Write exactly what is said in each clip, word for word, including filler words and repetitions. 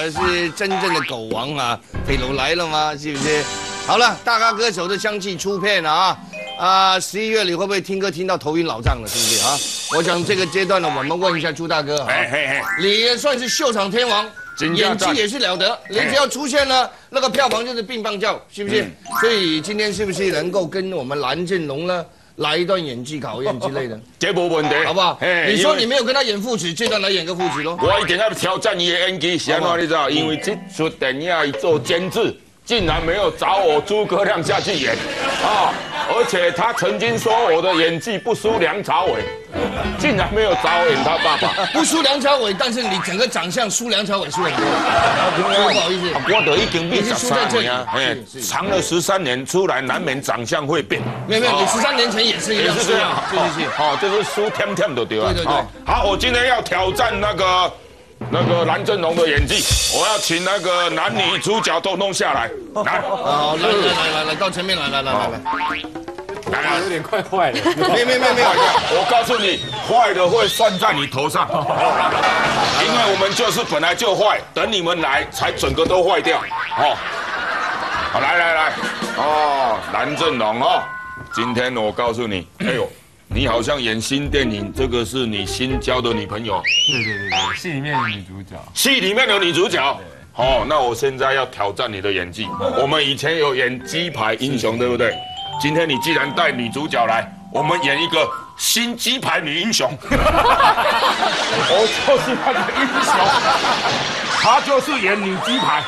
是真正的狗王啊，飞楼来了吗？是不是？好了，大咖歌手的相继出片了啊！啊，十一月你会不会听歌听到头晕脑胀的，是不是啊？我想这个阶段呢，我们问一下朱大哥啊， 嘿嘿嘿， 你也算是秀场天王，演技也是了得，你只要出现了，那个票房就是乒乓叫，是不是？所以今天是不是能够跟我们蓝正龙呢？ 来一段演技考验之类的， 这无问题， 好不好？你说你没有跟他演父子，这段来演个父子喽。 我一定要挑战你的演技，是安怎你知道？因为这出电影一做监制，竟然没有找我诸葛亮下去演啊！而且他曾经说我的演技不输梁朝伟，竟然没有找我演他爸爸， 不输梁朝伟，但是你整个长相输梁朝伟输很多。不好意思， 我都已经变十三年啊，哎，藏了十三年出来，难免长相会变。 没有没有，你十三年前也是一样， 是这样， 是是是， 好，就是输甜甜的对吧？ 对对对。 好，我今天要挑战那个。 那个蓝正龙的演技，我要请那个男女主角都弄下来，来， 好，来来来来来，到前面来来来来来， 来，有点快坏了， 没没没没有， 我告诉你，坏的会算在你头上，因为我们就是本来就坏，等你们来才整个都坏掉，哦，好，来来来，哦，蓝正龙哦，今天我告诉你，哎呦。 你好像演新电影，这个是你新交的女朋友。 对对对对，戏里面的女主角。 戏里面的女主角。哦，那我现在要挑战你的演技。我们以前有演鸡排英雄，对不对？今天你既然带女主角来，我们演一个新鸡排女英雄。我就是那个英雄，她就是演女鸡排。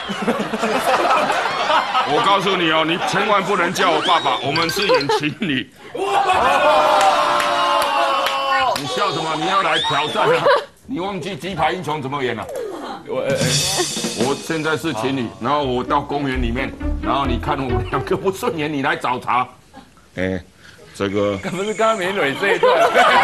我告诉你哦，你千万不能叫我爸爸，我们是演情侣。 你笑什么？你要来挑战啊！你忘记鸡排英雄怎么演了？我呃呃，我现在是情侣，然后我到公园里面，然后你看我们两个不顺眼，你来找茬。哎，这个不是刚刚没蕊这一段？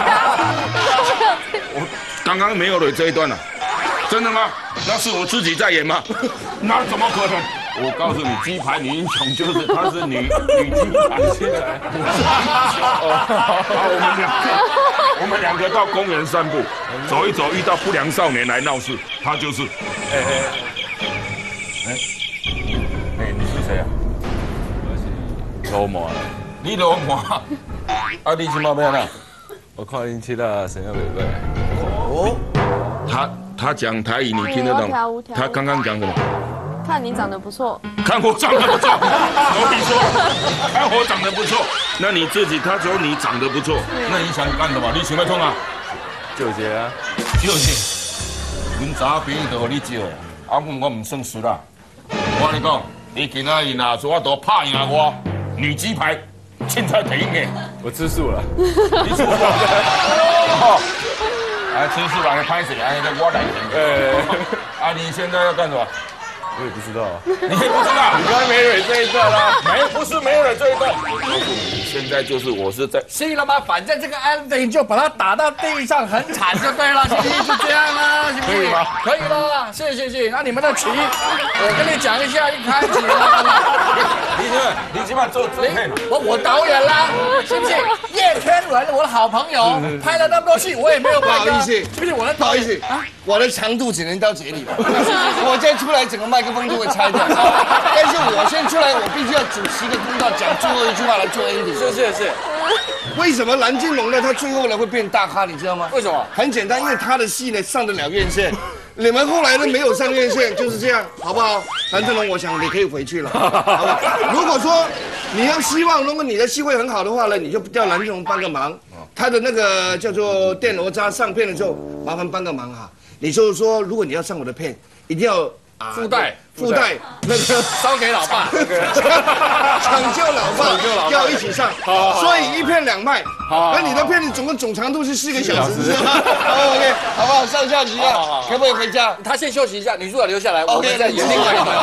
我刚刚没有蕊这一段了，真的吗？那是我自己在演吗？那怎么可能？ 我告诉你，鸡排女英雄就是她是女女鸡排，现在好，我们两个，我们两个到公园散步，走一走，遇到不良少年来闹事，他就是，哎哎哎，哎，你是谁啊？ 我是罗摩， 你罗摩，啊，你是毛病啊？ 我看你去到沈阳北北。 哦，他他讲台语，你听得懂？他刚刚讲什么？ 看你长得不错， 看我长得不错，我跟你说，看我长得不错，那你自己他说你长得不错，那你想干什么？你想要创啊？ 救劫啊！ 救劫！阮查朋友就你救的，啊，我我唔算输啦。我跟你讲，你今仔日若说我都拍赢我，女鸡排，凊彩第一个。 我吃素了。 你吃素了？啊，吃素来拍谁？哎，那我来演。呃，啊，你现在要干什么？ 我也不知道， 你也不知道， 你刚才没蕊这一段啦， 没，不是没有蕊这一段。我告诉你，现在就是我是在， 是了吗？反正这个安定就把他打到地上，很惨就对了，行不行？就这样啊，行不行？可以吗？可以了，谢谢谢谢。那你们的棋，我跟你讲一下，一开始， 你你你起码做制片， 我我导演啦，是不是？叶天伦，我的好朋友，拍了那么多戏，我也没有不好意思， 是不是？我的不好意思啊，我的长度只能到这里了，我再出来整个麦克。 风就会拆掉，但是我先出来，我必须要主持一个公道，讲最后一句话来做 ending。 是是是， 为什么蓝金龙呢？他最后呢会变大咖，你知道吗？ 为什么？ 很简单，因为他的戏呢上得了院线，你们后来呢没有上院线，就是这样，好不好？蓝正龙，我想你可以回去了，好吧？如果说你要希望，如果你的戏会很好的话呢，你就叫蓝正龙帮个忙，他的那个叫做电罗渣上片的时候，麻烦帮个忙哈。你就是说，如果你要上我的片，一定要。 附带附带那个烧给老爸， 抢救老爸要一起上，所以一片两卖。好，那你的片子总共总长度是四个小时，是吗 ？OK， 好不好？上下集啊，可不可以回家？ 他先休息一下，女主角留下来，我们再演另外一段。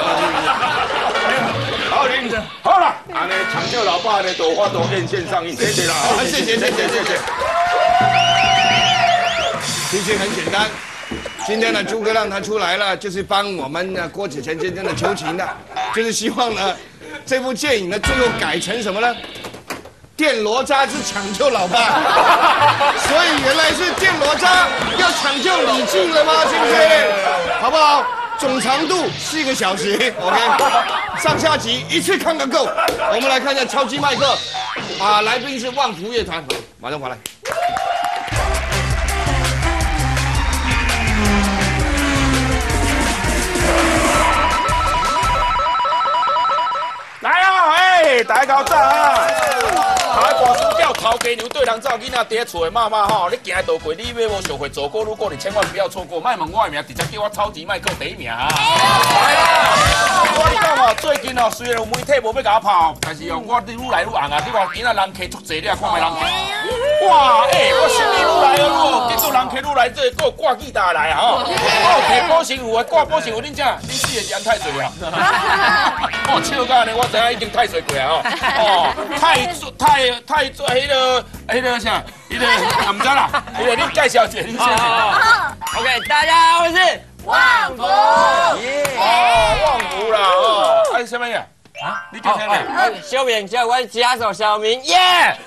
好，林子，好了，安尼抢救老爸呢，朵花都院线上映，谢谢啦， 谢谢谢谢谢谢。其实很简单。 今天呢，诸葛亮他出来了，就是帮我们呢郭子乾先生的求情的，就是希望呢，这部电影呢最后改成什么呢？电罗渣之抢救老爸，所以原来是电罗渣要抢救李靖了吗？是不是？好不好？ 总长度四个小时 ，OK， 上下集一次看个够。我们来看一下超级麦克，啊，来宾是旺福乐团，马上回来。 来啊，哎，大家早啊！台大输掉头家牛对人走，囡仔伫厝的骂骂吼，你行道过，你要无学会走过路过，你千万不要错过。莫问我的名，直接叫我超级麦克第一名啊！来啊！我跟你讲哦，最近哦，虽然有媒体无要甲我拍，但是哦，我愈来愈红啊！你看今仔人客足济，你啊看卖人客。哇，哎，我生意愈来愈好，结果人客愈来这，还有挂吉他来啊！吼，哦，摕保险有的，挂保险有，恁这恁四个是安太岁啊！哦，笑到安尼，我知影已经太岁过啊！哦，太太太做迄个迄个啥，迄个啊唔知啦，迄个恁介绍一下，恁先生。 OK， 大家好，我是旺福。 哦，旺福啦，哦，啊，什么呀？啊，你叫啥名？ 小明叫我吉他手小明，耶！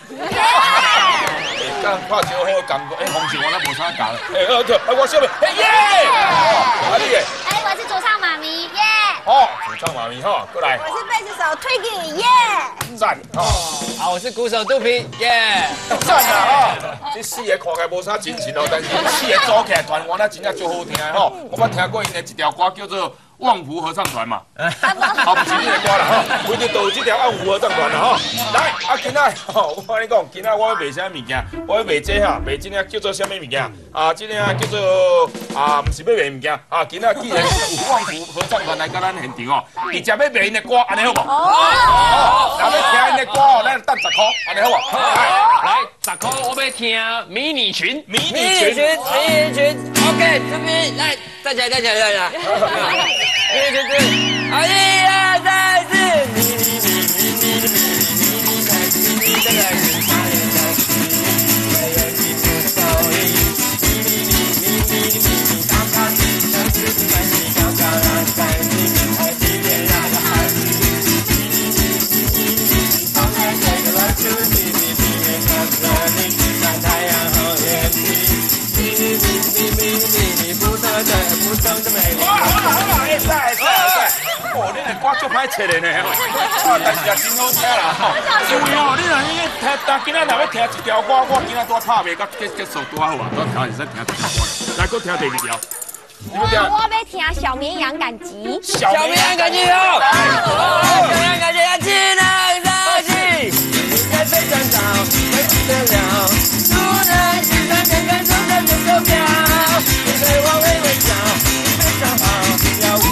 干拍招好讲，哎，红球我那无啥讲，哎，呃，对，我小明，哎耶！啊你耶？ 哎，我是主唱妈咪，耶！ 哦，主唱妈咪哈，过来。 我是贝斯手 Twiggy， 耶！ 赞哦！ 好，我是鼓手肚皮，耶！ 赞啊！哦，这四个看起来无啥真情哦，但是四个组起来团员啊，真正足好听的吼。我捌听过因的一条歌叫做。旺福合唱团嘛，好不是你的歌啦吼，为着导这条旺福合唱团啦吼。来，啊今仔吼，我跟你讲，今仔我要卖啥物件？我要卖这哈，卖这个叫做啥物物件？啊，这个叫做啊，不是要卖物件啊。今仔既然有旺福合唱团来到咱现场哦，直接要卖因的歌，安尼好不？哦，若要听因的歌哦，咱等十块，安尼好不？ 来，十块我要听迷你裙， 迷迷你裙，迷你裙 ，OK， 这边来，站起来，站起来，站起来。迷你裙子，好，一二三四，迷你迷你迷你迷你迷你迷你再来一下，再有几步走一，迷你迷你迷你迷你高高低头是穿你高高让在你面前体贴那个孩子，迷你迷你迷你迷你放在这个老处迷你迷你看着你在太阳后面迷你迷你迷你迷你不同的不同的美丽。 好啦好啦，会使会使会使。哦，你的歌足歹切的呢，哦，但是也真好听啦吼。因为哦，你若你听，但今仔若要听一条歌，我今仔拄拍袂到结结束拄好啊，拄听是使听一条歌。来，搁听第二条。 我我要听小绵羊赶集。 小绵羊赶集哦，小绵羊赶集要技能上去，应该非常早，会不得了，不能只能看看手上的手表，你对我微微笑，非常好，要舞。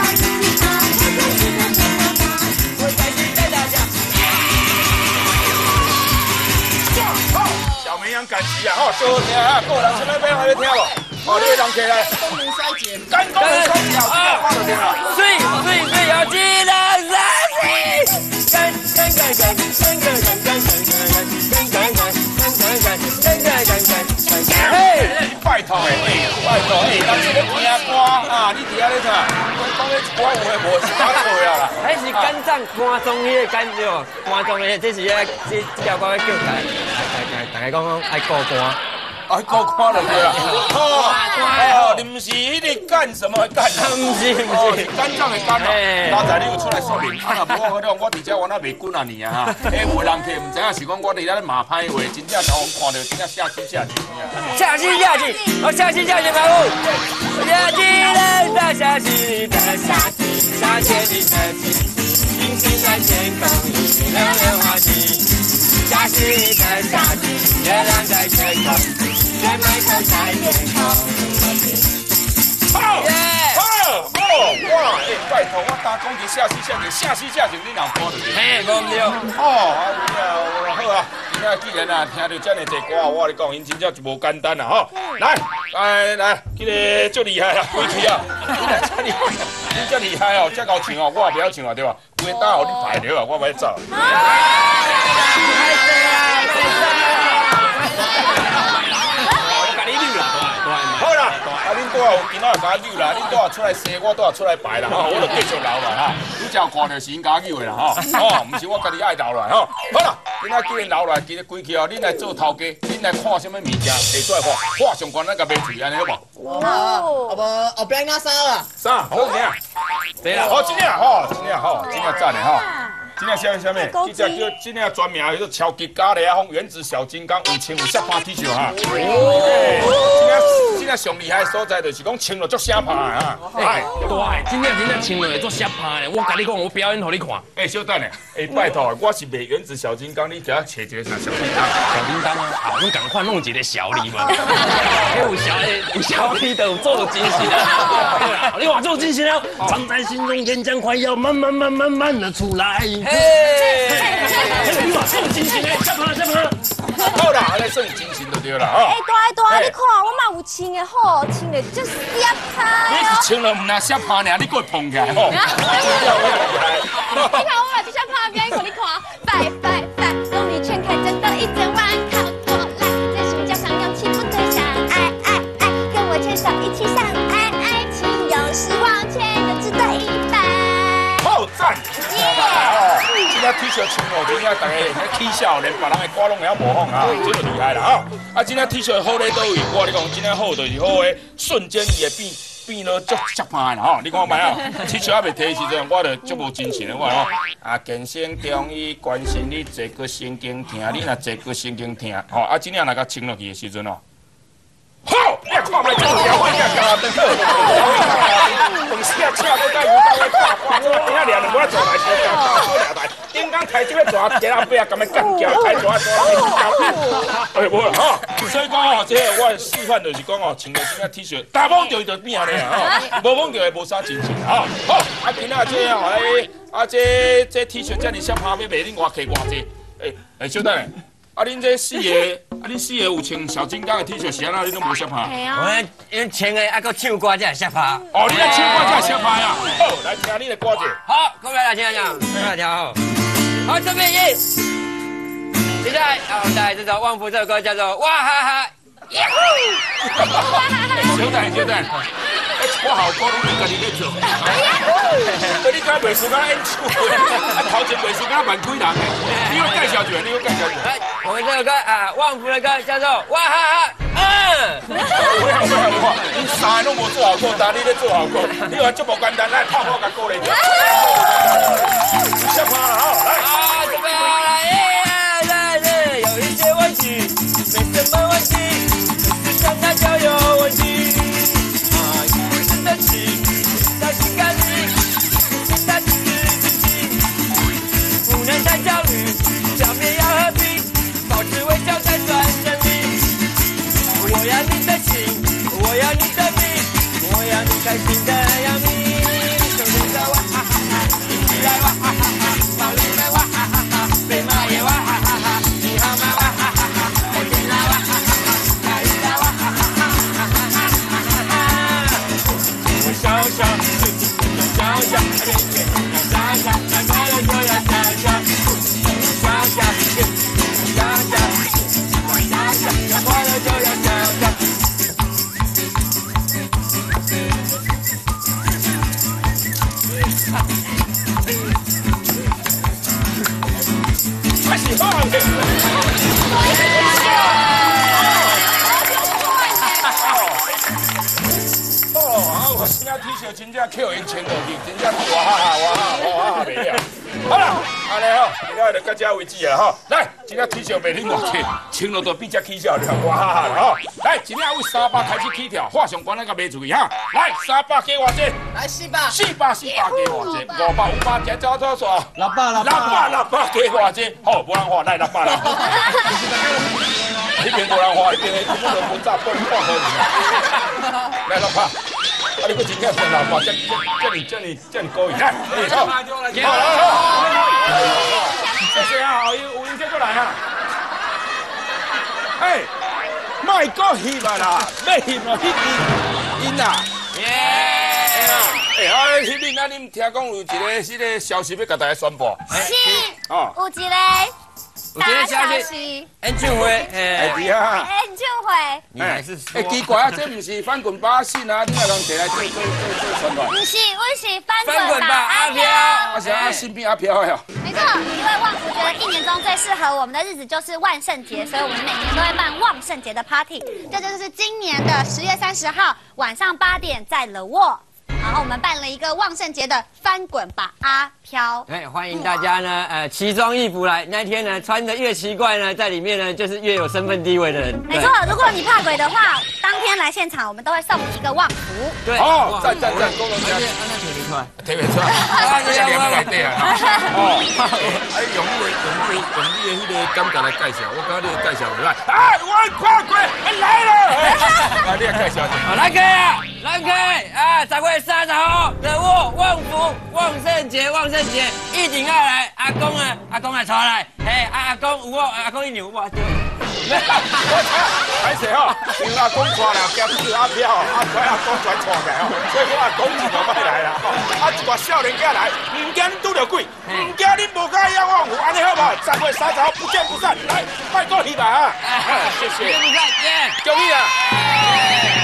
小绵羊赶集啊，吼，最好听啊，个人什么变还要听无？哦，你个人起来。 功能衰竭。 干功能衰竭，啊，我就听啦。 最最最要技能上去，干干干干干干干干干干干干干干干干干。 嘿，拜托诶，拜托诶，咱这个听歌啊，你伫遐咧啥？我讲咧歌有诶无是打错啊啦。 还是肝脏肝脏迄个肝哦，肝脏诶，这是遐这这条歌要叫大大家讲讲爱过肝。 啊，高看了对啦，哦哦，你不是迄个干什么干？ 不是不是， 肝脏的肝哦。刚才你有出来说明，啊，不过我我伫遮我那卖滚啊年啊哈，哎，有人客唔知影是讲我伫遐咧骂歹话，真正让人看到真正下气下气。 下气下气，我下气下气马路，下气人在下气在下气，下气的下气，星星在天空，一亮亮花季，下气在下气，月亮在天空。月麦克在天空。 好，好，好，哇！哎，拜托，我打讲是下西下情，下西下情，你哪歌的？ 嘿，无唔对。 哦，啊，好啊，今仔既然啊听到这么多歌，我跟你讲，因真正就无简单啦吼。来，来来，这个足厉害啊，规矩啊，你来这里，你这厉害哦，这够唱哦，我也不要唱了对吧？规打互你排了啊，我不要走。好啦，啊，恁都有今仔有甲扭啦，恁都有出来生，我都有出来排啦，吼，我就继续留来哈。你只要看到是因甲扭的啦，吼，哦，唔是我家己爱留来吼。好啦，今仔既然留来，今日归去哦，恁来做头家，恁来看什么物件，下出来看，看上悬咱甲卖嘴安尼好无？ 哦， 我我不要拿啥了。 啥？好怎样？ 对啦， 哦，真正吼，真正吼，真正赞的吼。今天什么什么？这只叫今天专名叫做超级咖喱啊，风原子小金刚有穿有下趴 T 恤哈。哦，今天今天上厉害的所在就是讲穿了足下趴啊。 哎，对，今天真正穿了会做下趴的，我跟你讲，我表演给你看。 哎，小等下，哎，拜托，我是卖原子小金刚，你给我找一个啥小叮当？ 小叮当啊，啊，我赶快弄一个小礼嘛。有小有小礼的做惊喜的，你话做惊喜了，藏在心中，岩浆快要慢慢慢慢慢的出来。嘿，你话做惊喜呢，下趴下趴。 好啦，安尼算惊喜就对了啊。 哎，大大，你看我嘛有穿的好，穿的就是下趴。 你是穿了唔拿下趴呢，你给我捧起来吼。 你看我嘛就下趴，表演给你看，拜拜拜，动力全开，真的一整晚靠过来，在树架上勇气不退下，爱爱爱，跟我牵手一起上，爱爱情有时往前的值得一百。 好赞！哦，今天 T 恤穿哦，今天大家起笑，连别人的歌拢会晓模仿啊，这就厉害了啊！啊，今天 T 恤好咧，倒位，我跟你讲，今天好就是好诶，瞬间伊会变变了足足歹啦吼！你看卖啊 ，T 恤还未摕时阵，我就足无精神的我吼。啊，健身中医关心你坐骨神经痛，你若坐骨神经痛，吼啊，今天若甲穿落去的时阵哦。好，你看卖这条我也搞得好，东西啊，车都在有到位看，看这今仔两两我做来是搞搞做两台，顶刚开这个抓，第二边啊，咁样干掉，开抓抓，哎，无啦吼，所以讲哦，这个我示范就是讲哦，穿个这个 T 恤，打绑着就变咧啊，无绑着无啥真钱啊。好，啊今仔这哦，哎，啊这这 T 恤这尔少拍，要卖恁偌客偌济？哎哎，小等下。啊！恁这四个，啊！恁四个有穿小金刚的 T 恤，是安那恁都无下拍？ 系啊。 我因穿的还搁唱歌才下趴。 哦，你来唱歌才下拍呀？好，来听你的歌者。 好，各位来听听，各位来听好。好，准备一。接下来，啊，我们带来这首旺福这首歌叫做《哇哈哈》。 小等小等，我好歌拢你家己咧做。所以你敢袂输敢演唱会？啊，头前袂输敢万几人的？你要介绍一下，你要介绍一下。 来，我们这首歌啊，旺福的歌叫做《哇哈哈》。嗯。 我想我想我，你三个拢无做好歌，但你咧做好歌，你话足无简单，来拍我甲鼓励一下。下拍了哈，来。 好，准备好了，一二三四，有一些问题，没什么问题。想他就有问题，啊，不是的起，他是干净，他只是自己，不能太焦虑，表面要和平，保持微笑才算胜利。我要你的心，我要你的命，我要你开心的要命，手牵手哇哈哈哈，一起来哇哈哈哈，宝贝们哇哈哈哈，被骂也哇哈哈哈，你好吗哇哈哈哈，我天啦哇哈哈哈。笑笑，笑笑，天天笑笑，那快乐就要笑笑，笑笑，笑笑，笑笑，那快乐就要笑笑。 快喜欢的。我今仔 T 恤真正扣因穿落去，真正哇哈哈哇哈哇哈袂了。好啦，安尼吼，今仔就到这为止啊吼。来，今仔 T 恤卖恁偌钱，穿落都比这起笑了，哇哈哈啦吼。来，今仔为三百开始起跳，画上关那个卖出去哈。来，三百给我这， 来四百， 四百四百给我这，五百五百加加多少？ 六百六六百六百给我这，好，无人画，来六百啦。那边无人画，那边的根本就无炸半半毫钱。来六百。啊！你个真正骗老爸，这这你这你这你勾引，来，好，好，好，谢谢啊，有有音接过来啊。哎，卖个翕啊啦，要翕咯，翕音音啦。耶！哎啊，翕音啊，你们听讲有一个迄个消息要甲大家宣布。 是， 哦， 有一个有一个消息， 息，演唱会， 哎对啊， 演唱会， 你还是哎奇怪啊，这不是翻滚吧信啊？你哪能摕来做做做做传传？ 不是，我是翻翻滚吧阿飘， 啊是阿信变阿飘呀。 没错， 因为旺福觉得一年中最适合我们的日子就是万圣节，所以我们每年都会办万圣节的 party。这就是今年的十月三十号晚上八点在了沃。 然后我们办了一个万圣节的翻滚吧阿飘， 对，欢迎大家呢，呃，奇装异服来。那天呢，穿的越奇怪呢，在里面呢，就是越有身份地位的人。 没错，如果你怕鬼的话，当天来现场，我们都会送你一个旺福。 对， 哦，赞赞赞，工人家， 那提不出来， 提不出来，啊，这两个来对啊，哦，哎，用你的用你用你的迄个感觉来介绍，我感觉你介绍不来。啊，我怕鬼，来了，啊，你来介绍一下。 来客啊，来客啊，十月三十号的我旺福万圣节，万圣节一定要来。阿公啊，阿公来出来，嘿，阿公有我，阿公一牛我对。 歹势吼，因为阿公带了兼是阿飘，阿拽阿公全带来哦，所以我阿公就慢慢来啦。啊，一个少年家来，唔惊恁拄到鬼，唔惊恁无甲养旺福，安尼好不好？十月三十号不见不散，来，拜托你吧啊！谢谢， 不见不散，耶， 恭喜啊！